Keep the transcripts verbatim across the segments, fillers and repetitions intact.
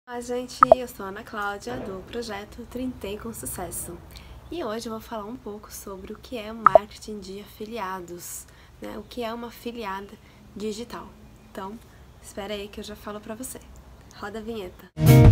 Olá, gente, eu sou a Ana Cláudia do projeto Trintei com Sucesso e hoje eu vou falar um pouco sobre o que é o marketing de afiliados, né? O que é uma afiliada digital. Então, espera aí que eu já falo pra você. Roda a vinheta.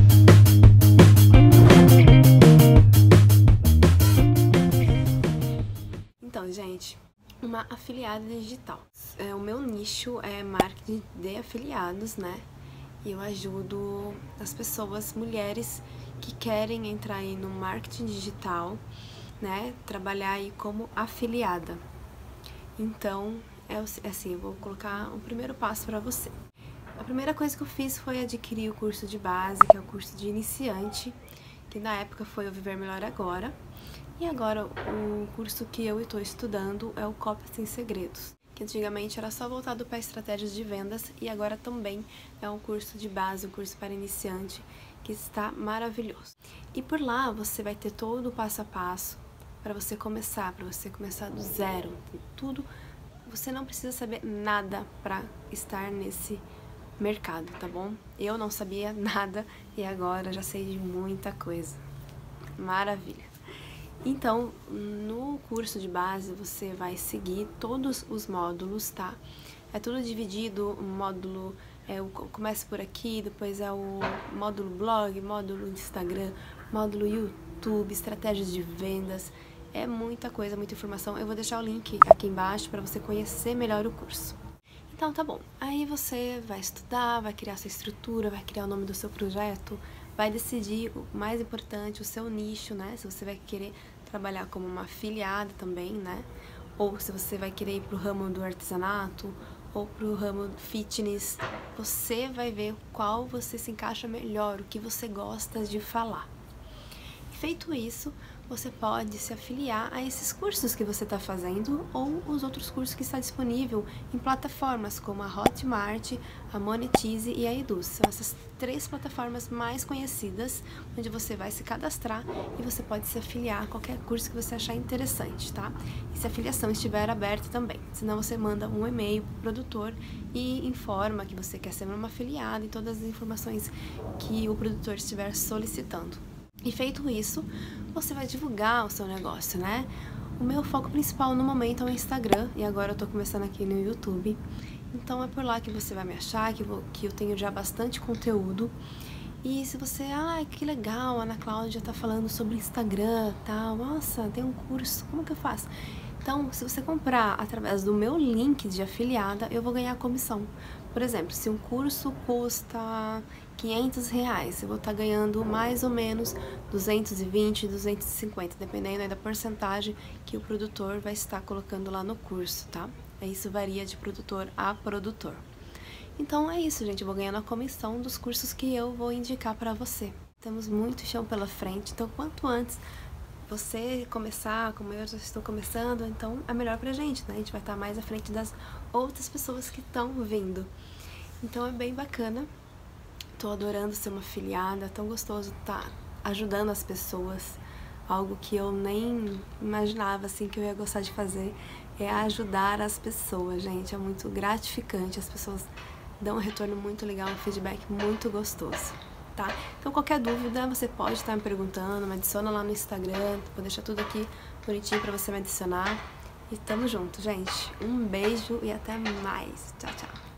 Então, gente, uma afiliada digital. É, o meu nicho é marketing de afiliados, né? E eu ajudo as pessoas, mulheres que querem entrar aí no marketing digital, né? Trabalhar aí como afiliada. Então, é assim, eu vou colocar um primeiro passo para você. A primeira coisa que eu fiz foi adquirir o curso de base, que é o curso de iniciante, que na época foi o Viver Melhor Agora. E agora o curso que eu estou estudando é o Copy Sem Segredos, que antigamente era só voltado para estratégias de vendas e agora também é um curso de base, um curso para iniciante, que está maravilhoso. E por lá você vai ter todo o passo a passo para você começar, para você começar do zero, tudo. Você não precisa saber nada para estar nesse mercado, tá bom? Eu não sabia nada e agora já sei de muita coisa. Maravilha! Então, no curso de base você vai seguir todos os módulos, tá? É tudo dividido, o módulo é o começa por aqui, depois é o módulo blog, módulo Instagram, módulo YouTube, estratégias de vendas. É muita coisa, muita informação. Eu vou deixar o link aqui embaixo para você conhecer melhor o curso. Então tá bom, aí você vai estudar, vai criar sua estrutura, vai criar o nome do seu projeto, vai decidir o mais importante, o seu nicho, né? Se você vai querer trabalhar como uma afiliada também, né? Ou se você vai querer ir pro ramo do artesanato ou pro ramo fitness, você vai ver qual você se encaixa melhor, o que você gosta de falar. Feito isso, você pode se afiliar a esses cursos que você está fazendo ou os outros cursos que está disponível em plataformas como a Hotmart, a Monetize e a Eduz. São essas três plataformas mais conhecidas, onde você vai se cadastrar e você pode se afiliar a qualquer curso que você achar interessante, tá? E se a afiliação estiver aberta também. Senão você manda um e-mail para o produtor e informa que você quer ser uma afiliada e todas as informações que o produtor estiver solicitando. E feito isso, você vai divulgar o seu negócio, né? O meu foco principal no momento é o Instagram e agora eu tô começando aqui no YouTube. Então é por lá que você vai me achar, que, vou, que eu tenho já bastante conteúdo. E se você, ah, que legal, a Ana Cláudia tá falando sobre Instagram, tal, nossa, tem um curso, como que eu faço? Então, se você comprar através do meu link de afiliada, eu vou ganhar comissão. Por exemplo, se um curso custa quinhentos reais, eu vou estar ganhando mais ou menos duzentos e vinte, duzentos e cinquenta, dependendo aí da porcentagem que o produtor vai estar colocando lá no curso, tá? Isso varia de produtor a produtor. Então é isso, gente, eu vou ganhando a comissão dos cursos que eu vou indicar para você. Temos muito chão pela frente, então quanto antes você começar, como eu já estou começando, então é melhor pra gente, né? A gente vai estar mais à frente das outras pessoas que estão vindo. Então é bem bacana. Tô adorando ser uma afiliada, é tão gostoso estar ajudando as pessoas. Algo que eu nem imaginava, assim, que eu ia gostar de fazer é ajudar as pessoas, gente. É muito gratificante, as pessoas dão um retorno muito legal, um feedback muito gostoso. Tá? Então qualquer dúvida você pode estar me perguntando, me adiciona lá no Instagram, vou deixar tudo aqui bonitinho pra você me adicionar. E tamo junto, gente. Um beijo e até mais. Tchau, tchau.